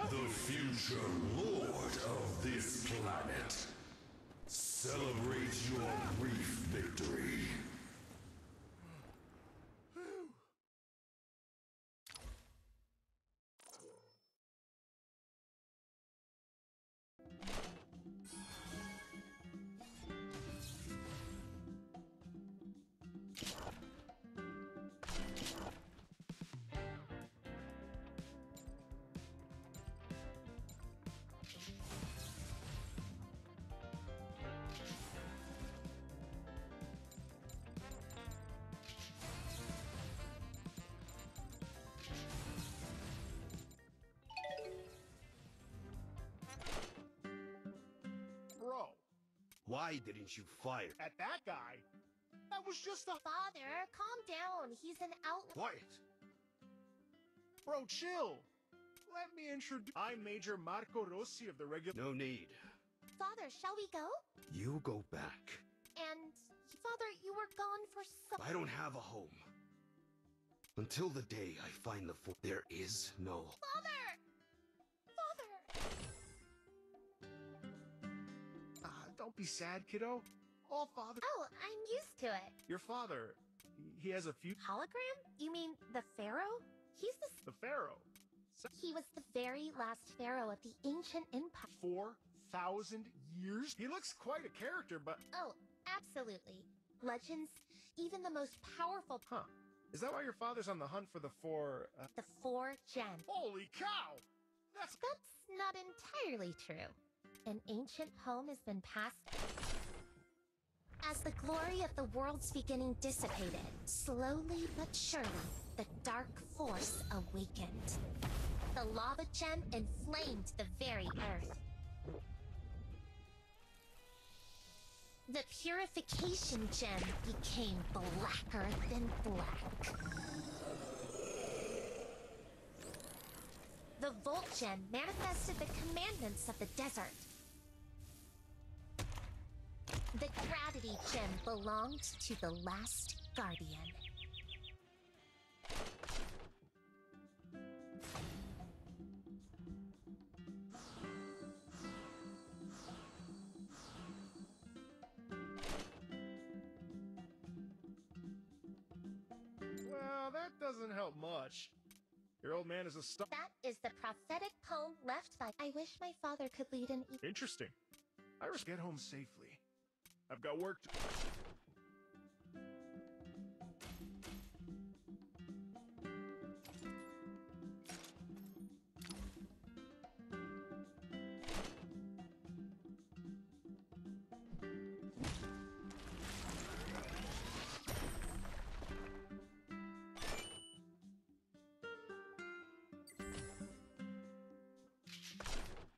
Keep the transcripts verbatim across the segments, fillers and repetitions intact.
The future lord of this planet. Celebrate your brief victory. Bro, Why didn't you fire? at that guy? That was just a... Father, calm down. He's an outlaw. Quiet! Bro, chill. Let me introduce... I'm Major Marco Rossi of the regular... No need. Father, shall we go? You go back. And, Father, you were gone for so... I don't have a home. Until the day I find the fo- there is no... Father! Father! Ah, don't be sad, kiddo. All father... Oh, I'm used to it. Your father, he- he has a few... Hologram? You mean the Pharaoh? He's the... The Pharaoh. He was the very last Pharaoh of the ancient empire. Four thousand years? He looks quite a character, but... Oh, absolutely. Legends, even the most powerful... Huh. Is that why your father's on the hunt for the four... Uh... The four gem. Holy cow! That's... That's not entirely true. An ancient home has been passed... As the glory of the world's beginning dissipated, slowly but surely, the dark force awakened. The lava gem inflamed the very earth. The purification gem became blacker than black. The Volt gem manifested the commandments of the desert. The gravity gem belonged to the last guardian. Well, that doesn't help much. Your old man is a star. That is the prophetic poem left by... I wish my father could lead an... E Interesting. Iris, get home safely. I've got work to...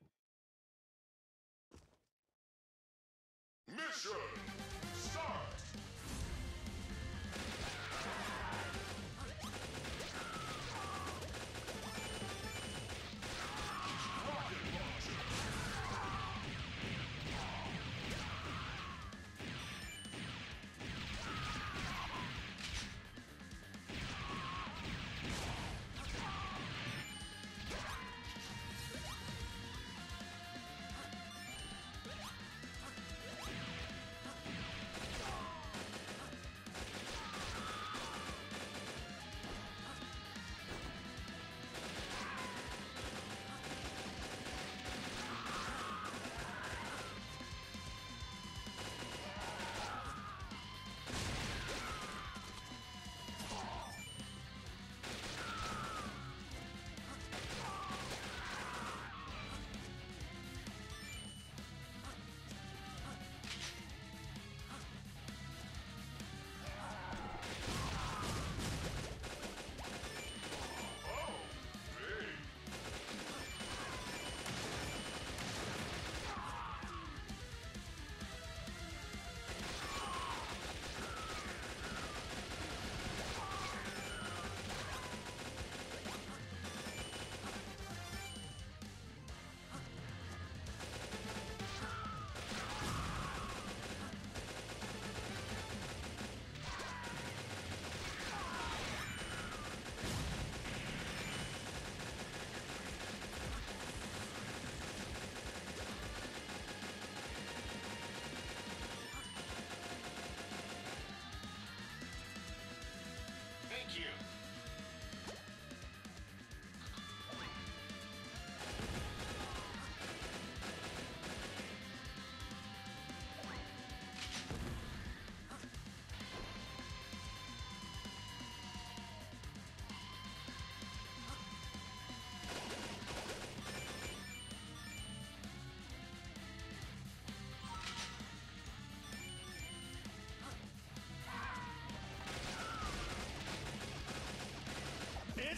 Mission start!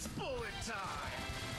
It's bullet time!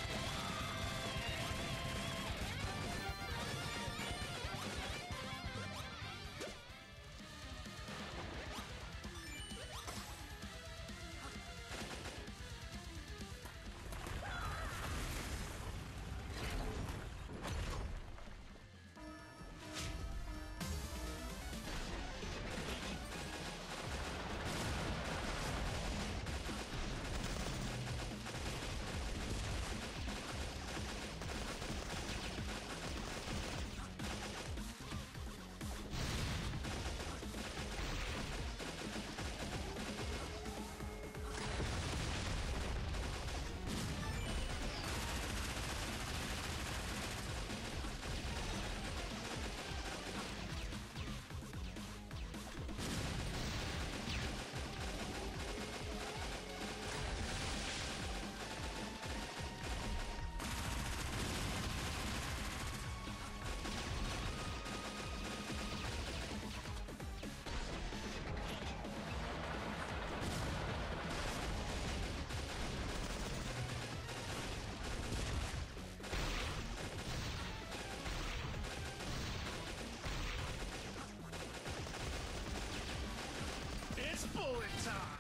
It's bullet time!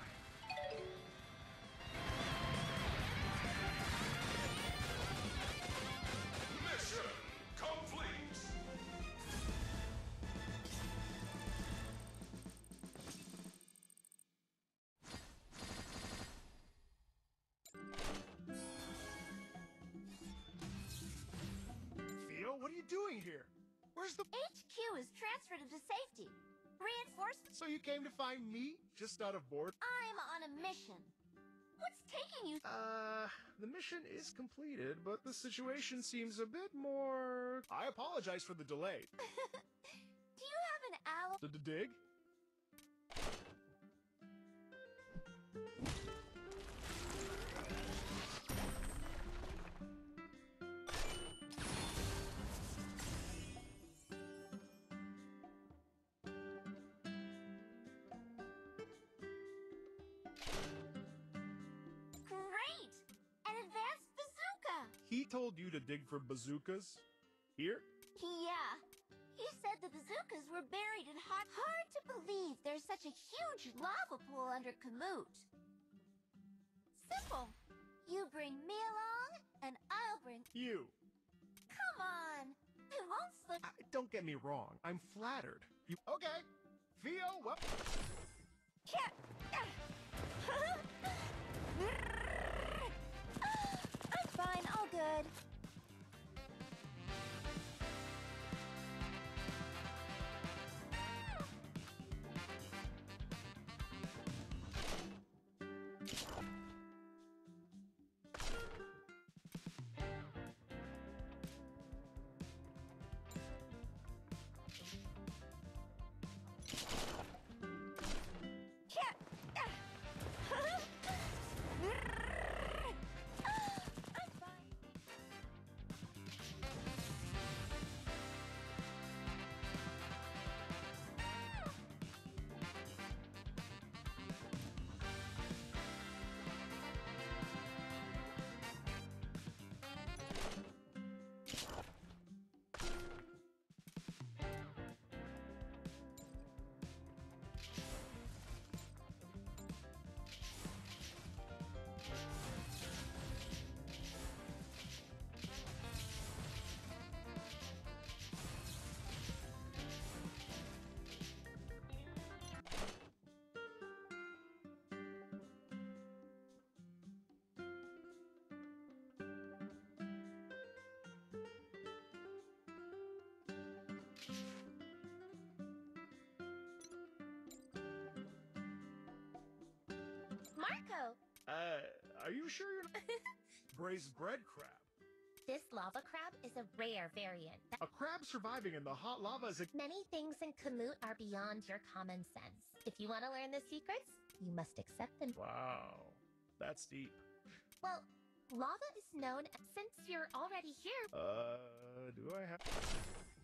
Mission complete! Theo, what are you doing here? Where's the... H Q is transferred into safety. Reinforcements. So you came to find me? Just out of bored? I'm on a mission. What's taking you? Uh, the mission is completed, but the situation seems a bit more... I apologize for the delay. Do you have an alibi? Did the dig? Great! An advanced bazooka! He told you to dig for bazookas? Here? Yeah. He said the bazookas were buried in hot... Hard to believe there's such a huge lava pool under Kamut. Simple. You bring me along, and I'll bring... You. Come on! I won't slip... I, don't get me wrong. I'm flattered. You... Okay. Theo, well... I'm fine, all good. I'm fine. Marco! Uh, are you sure you're not... Braised bread crab. This lava crab is a rare variant. A crab surviving in the hot lava is a... Many things in Kamut are beyond your common sense. If you want to learn the secrets, you must accept them. Wow. That's deep. Well, lava is known since you're already here. Uh, do I have...